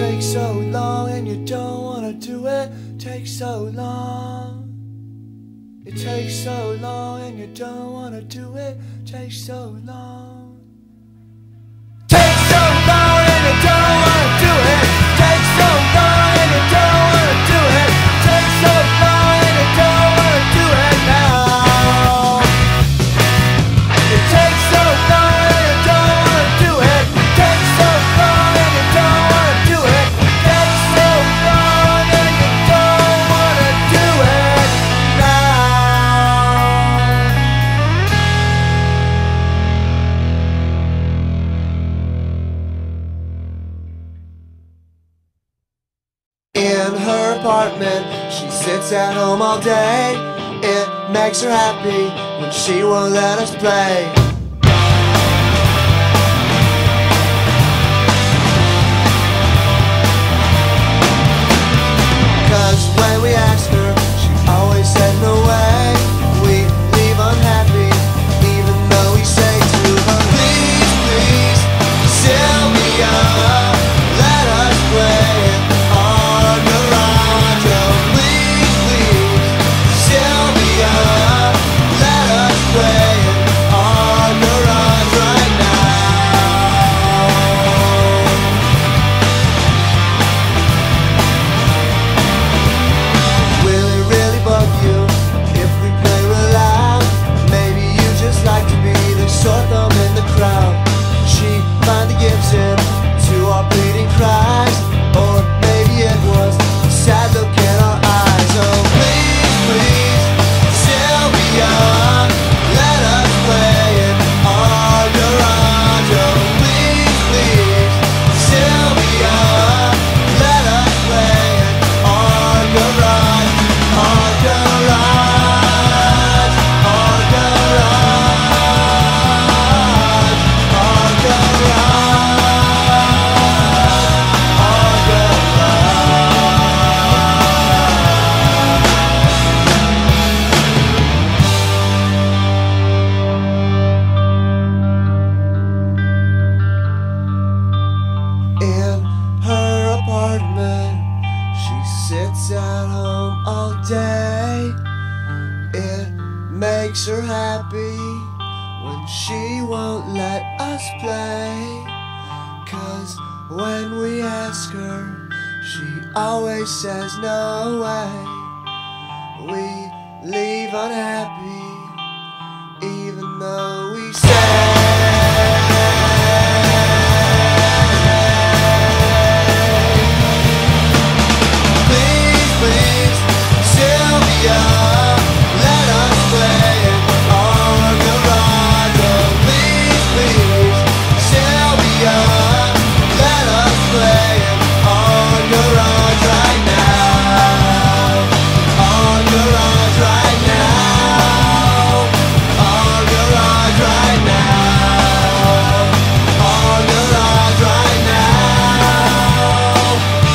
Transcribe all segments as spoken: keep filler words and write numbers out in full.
takes so long and you don't wanna do it. Takes so long. It takes so long and you don't wanna do it. Takes so long. Takes so long and you don't wanna do it. Takes so long and you don't wanna do it. Takes so long and you don't wanna do it now. It takes so long and you don't wanna do it. Takes so long and you don't wanna do it. Takes so long and you don't wanna do it now. In her apartment, she sits at home all day. It makes her happy when she won't let us play. Cause when we ask her, she always said no way. We leave unhappy, even though we say to her, please, please, Sylvia, let us play it on the radio. Please, please, Sylvia, let us play it on the run right now. Will it really bug you if we play real loud? Maybe you just like to be the sore thumb in the crowd. She finally gives in to our pleading cries, or maybe it was a sad look in our eyes. Oh please, please, Sylvia, let us play it on the radio. Please, please, Sylvia, let us play it on the run, on the run, on the run, on the In her apartment, she sits at home all day. It makes her happy when she won't let us play. Cause when we ask her, she always says no way. We leave unhappy, even though we say, please, please, Sylvia, let us play it on the radio. Please, please, Sylvia, let us play it on the road right now. On the road right now. On the road right now. On the road right now.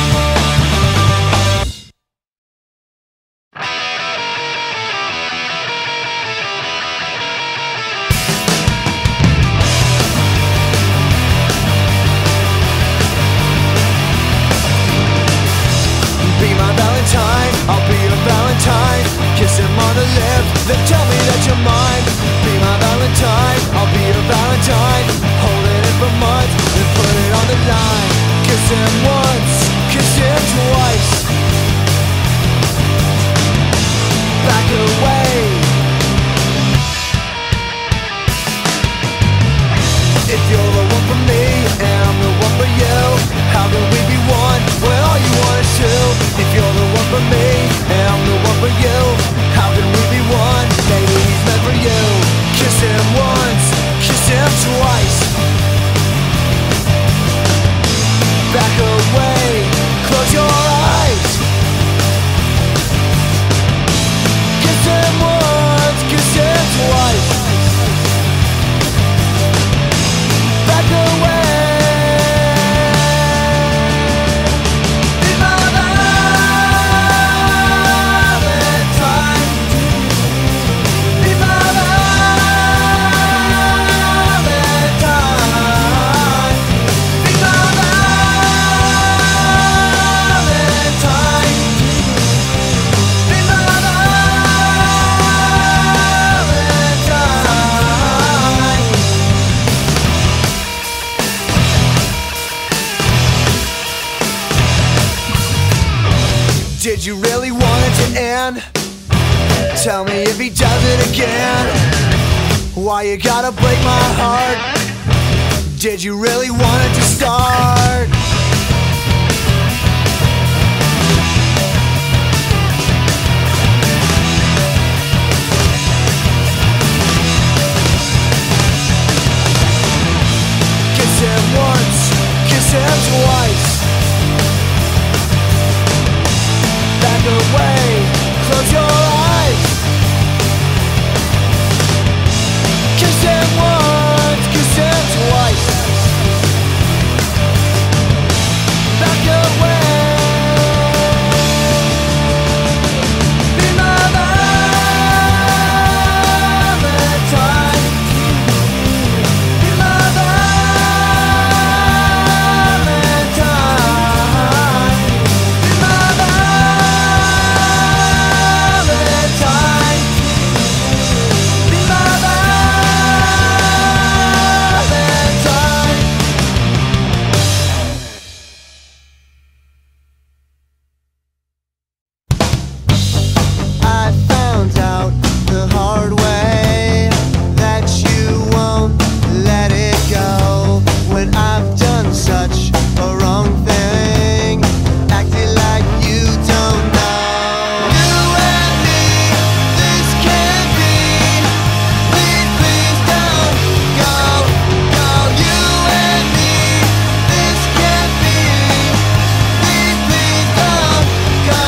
Be my Valentine, I'll be your Valentine. Kiss him on the lips, then tell me that you're mine. Be my Valentine, I'll be your Valentine. Holding it for months, then put it on the line. Kiss him once, kiss him twice. Back away. If you're the one for me and I'm the one for you, how can we be one when all you want is two? If you're the one for me and I'm the one for you, how can we be one? Maybe he's meant for you. Kiss him once, kiss him twice. Back away, close your eyes. Kiss him once, kiss him twice. Back away. Be my Valentine. Be my Valentine. Be my Valentine. Did you really want it to end? Tell me if he does it again. Why you gotta break my heart? Did you really want it to start? Kiss him once, kiss him twice. Back away, close your eyes. Kiss him once, kiss him twice. Back away. Be my Valentine. Be my Valentine. Be my Valentine. Be my Valentine. I found out the hard way that you won't let it go when I've done such a wrong thing, acting like you don't know. You and me, this can't be. Please, please don't go, go. You and me, this can't be. Please, please don't go.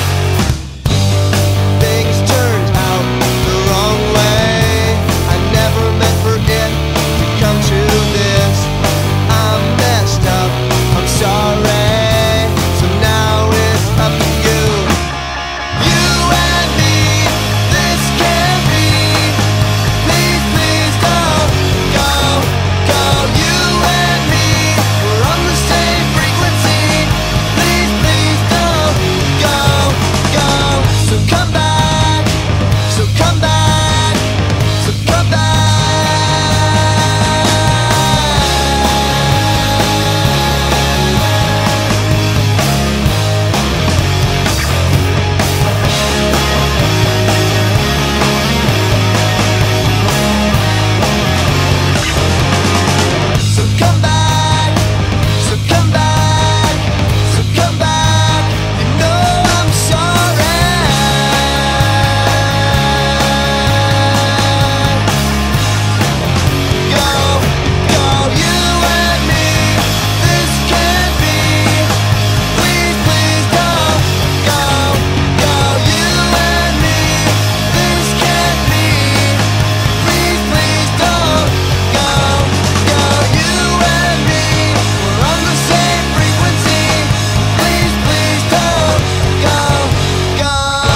Things turned out the wrong way. I never meant for it to come to this. I'm messed up, I'm sorry. So now it's up to you. You and me, this can't be. Please, please don't go, go. You and me, we're on the same frequency. Please, please don't go, go. So come back, so come back, so come back. So come back, so come back, so come back. You know I'm sorry. Go, go, you and me, this can't be. Please, please don't go, go. You and me, this can't be. Please, please don't go, go. You and me, we're on the same frequency. Please, please don't go, go.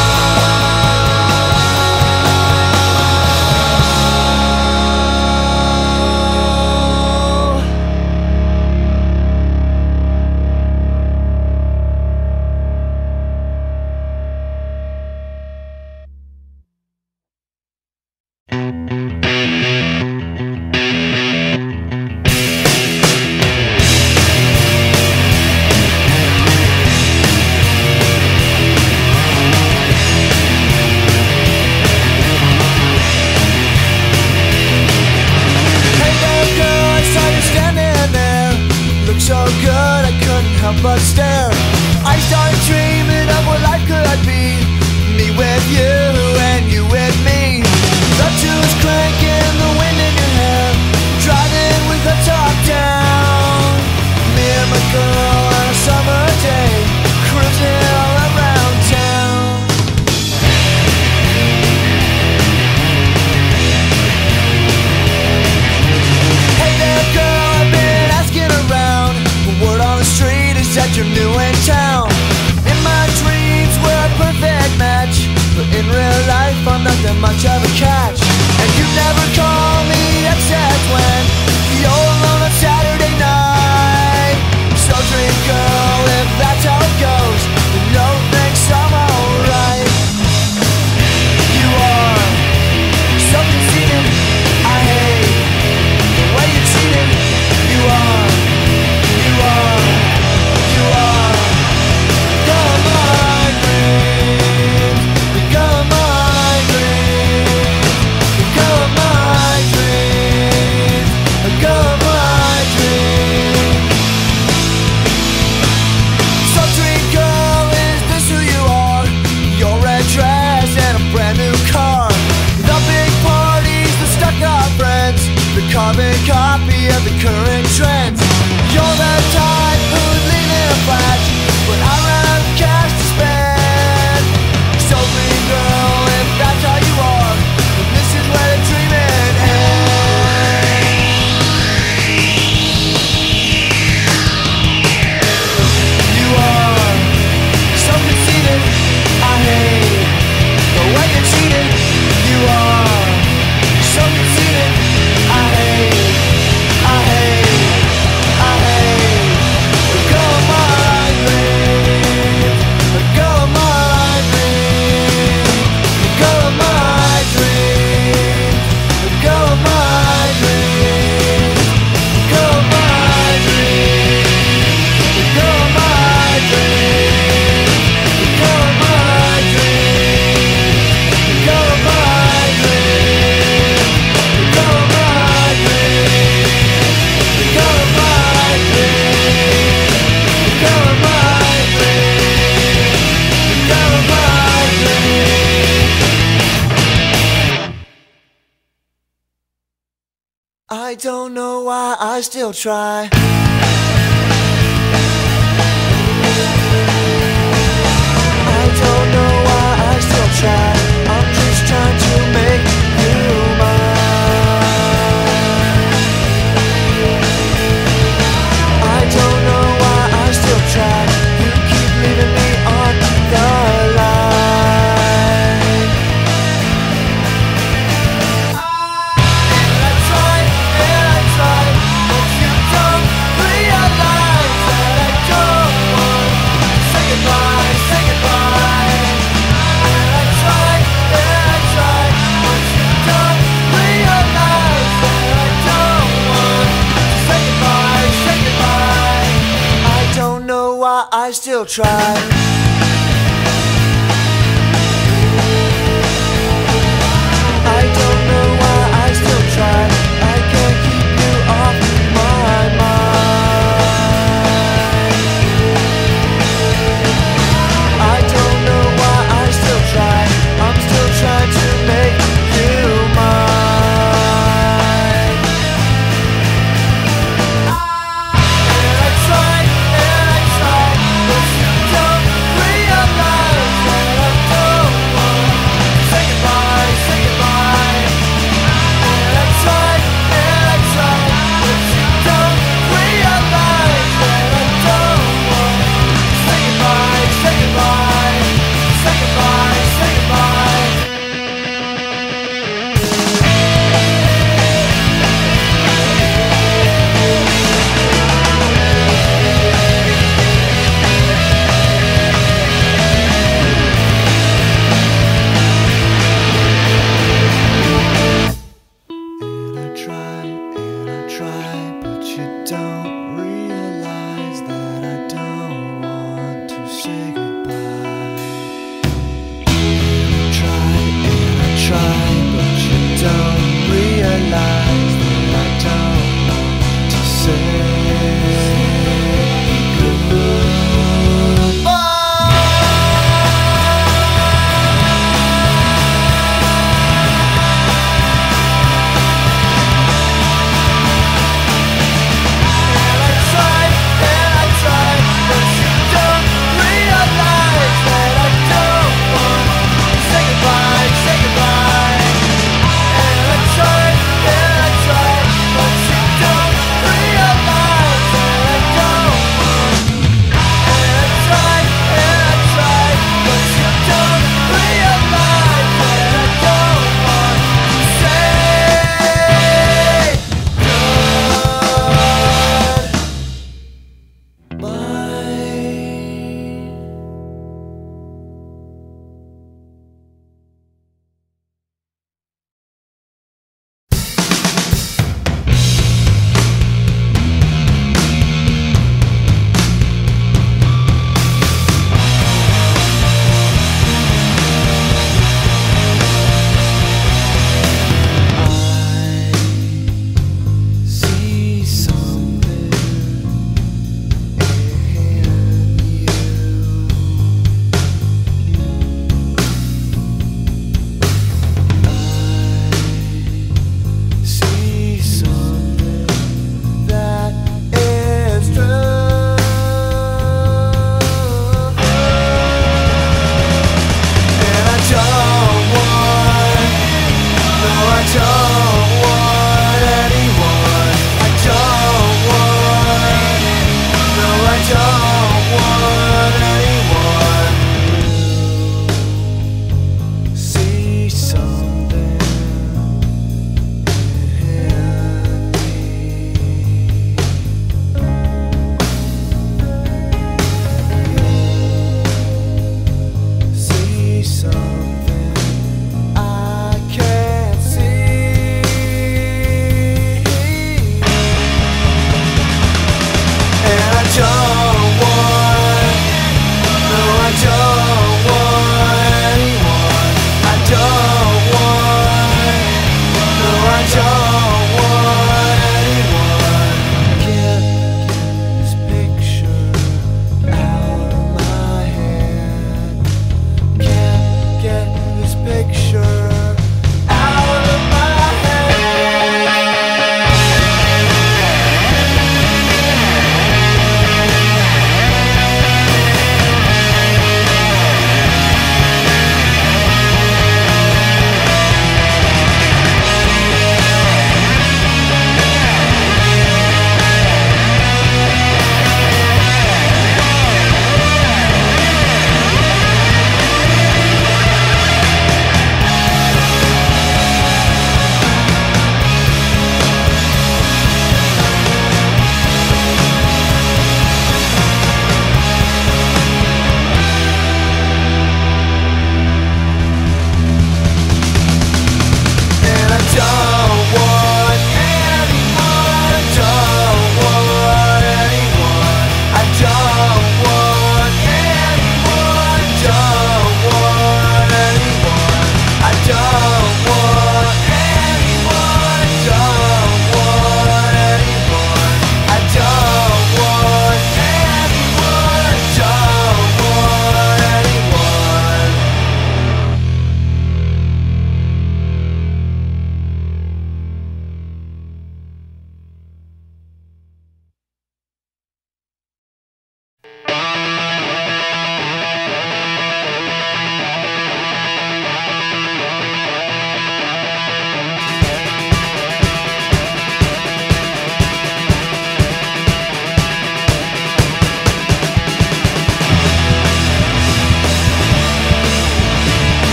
Hey there, girl, I saw you standing there. Looked so good, I couldn't help but stare. I started dreaming of what life could be. Me with you and you with me. The two is cranking, the wind in your hair. Driving with the top down. Me and my girl on a summer day. Cruising all around town. Hey there, girl, I've been asking around. Word on the street is that you're new in town. In my dreams, we're a perfect match. But in real life, I'm not that much of a catch. And you never call me except when you're alone on Saturday night. So dream girl, if that's how it goes, then no thanks, I'm alright. You are so conceited, I hate the way you cheated. You are, you are, you are the migraine. I don't know why I still try. I don't know why I still try. I'm just trying to make you mine. I don't know why I still try. You keep leaving me on the line. And I try, and I try, but you don't realize that I don't want to say goodbye, say goodbye. And I try, and I try, but you don't realize that I don't want to say goodbye, say goodbye. I don't know why I still try. I don't know why I still try. I can't keep you off my mind. I don't know why I still try. I'm still trying to make you mine. And I try, and I try, but you don't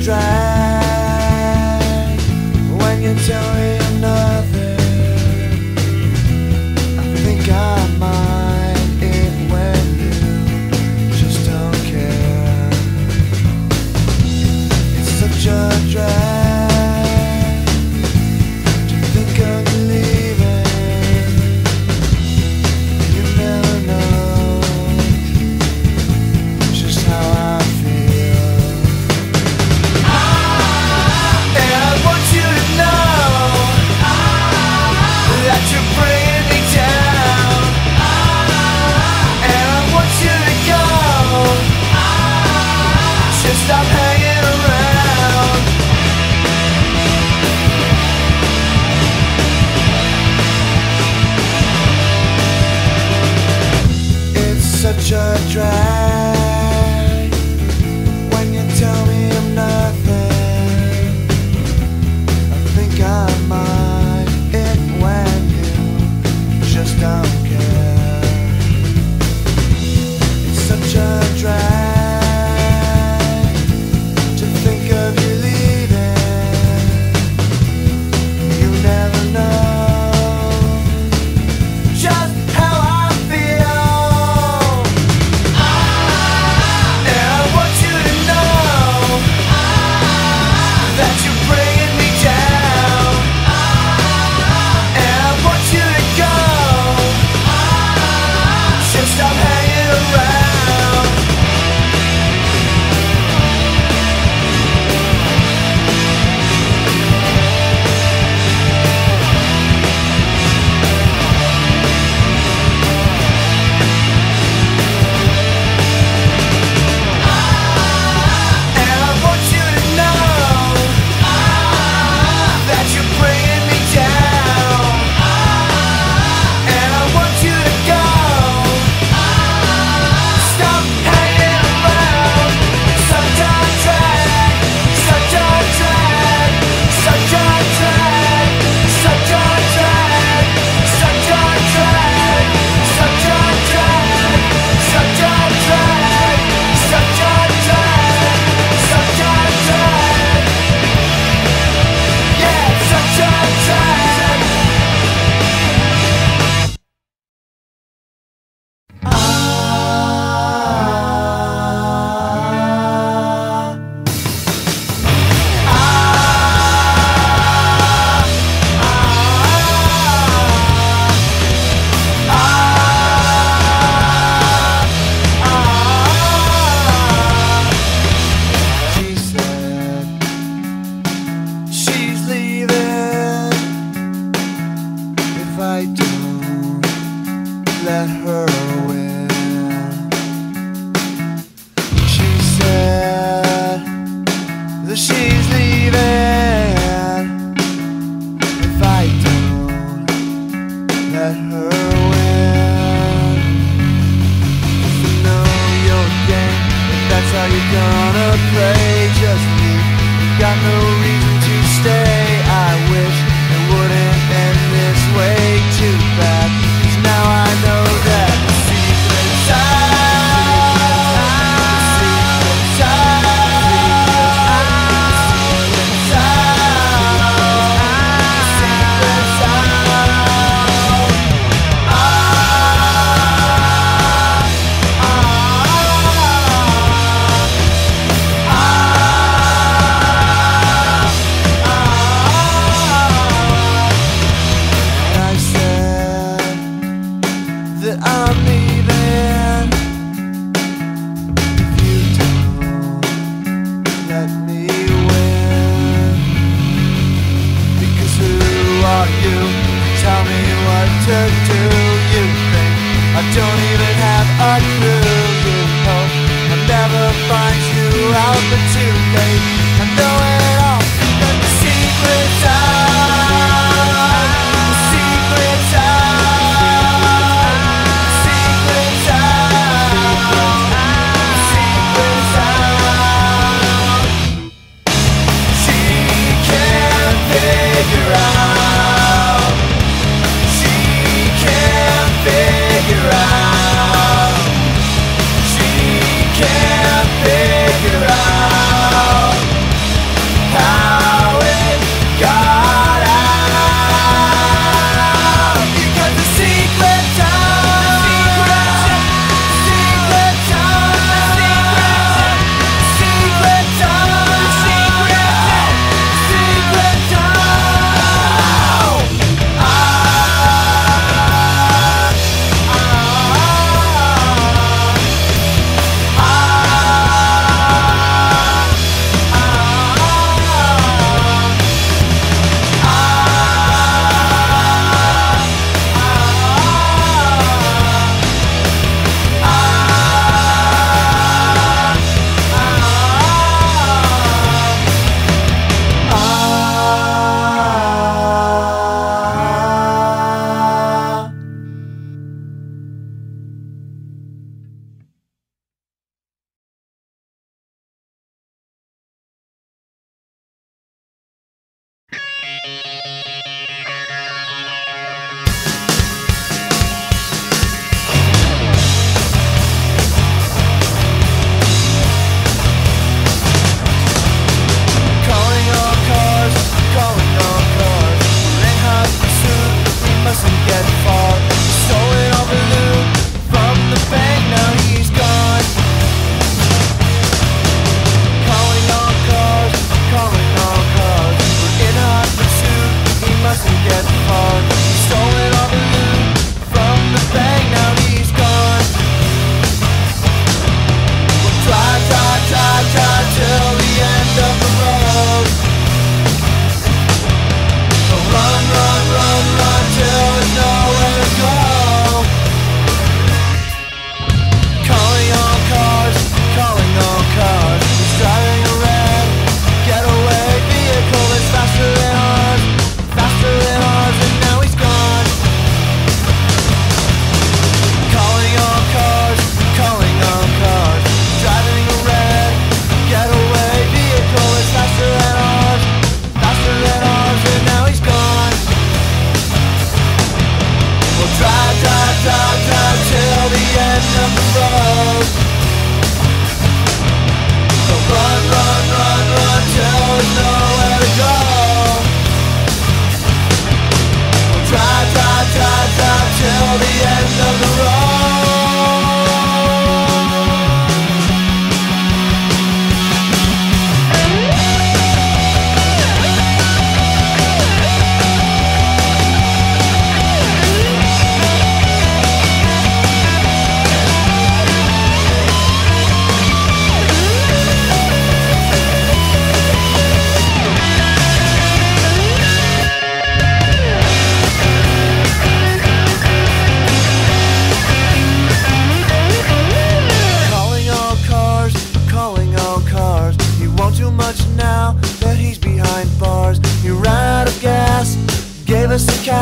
drag when you tell me I'm nothing. I think I mind it when you just don't care. It's such a drag to think of you leaving. You never know just how I feel. And I want you to know that you're bringing me down. And I want you to go, just stop hanging around. It's such a drag when you tell me I'm nothing. I think I mind it when you just don't care. It's such a drag to think of you leaving. You never know just how I feel. And I want you to know that you're bringing me down. And I want you to go, just stop hanging around. And I want you to know that you're bringing me down. And I want you to go, stop hanging around. Such a drag, such a drag, such a drag, such a drag, such a drag, such a drag, such a drag, such a drag, such a drag. Yeah, such a drag. Ah, she said she's leaving if I don't let her win. She said that she's leaving if I don't let her win. If you know your game, if that's how you're gonna play, just leave. You've got no reason to stay. I wish it wouldn't end this way. Too bad, 'cause now I know that the secret's out. The secret's out. The secret's out. The secret's out. Ah, ah, ah, ah.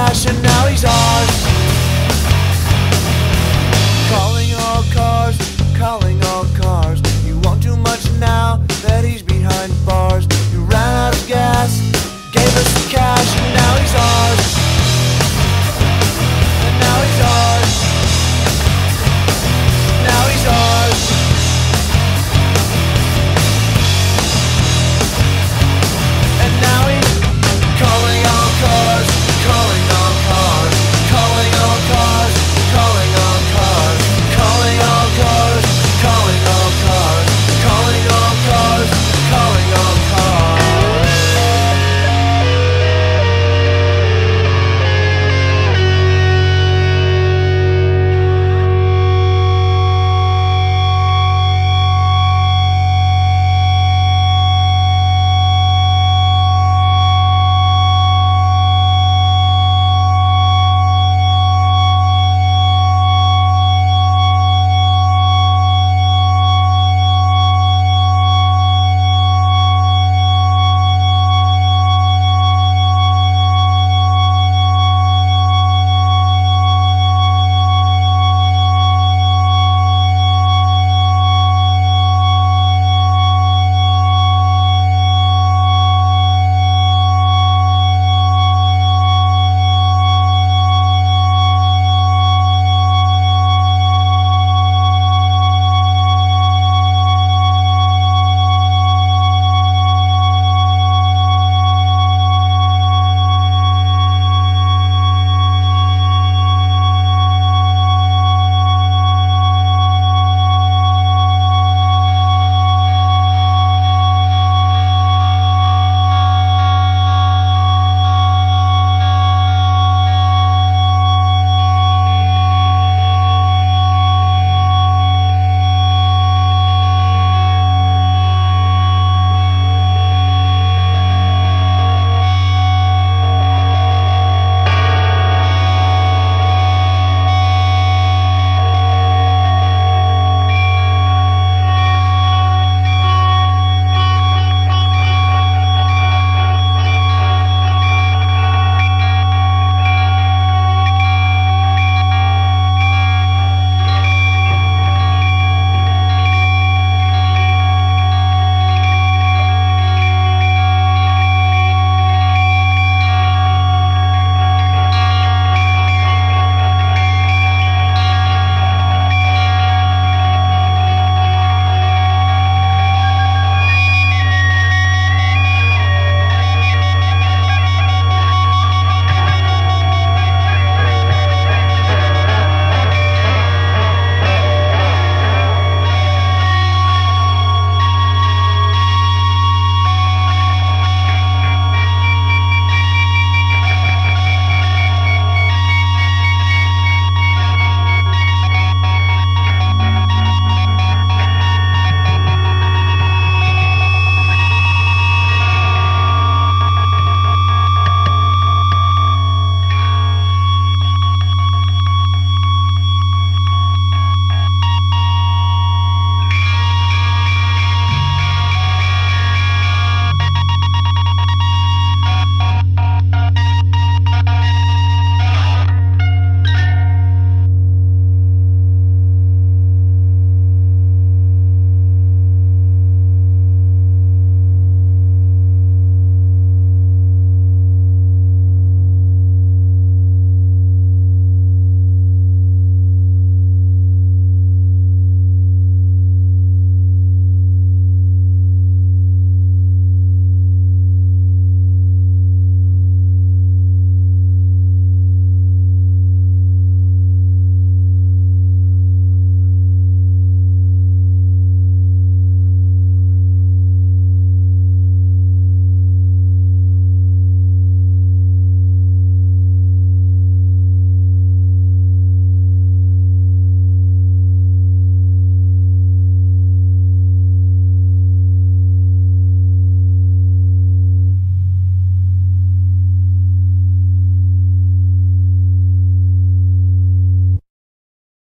I should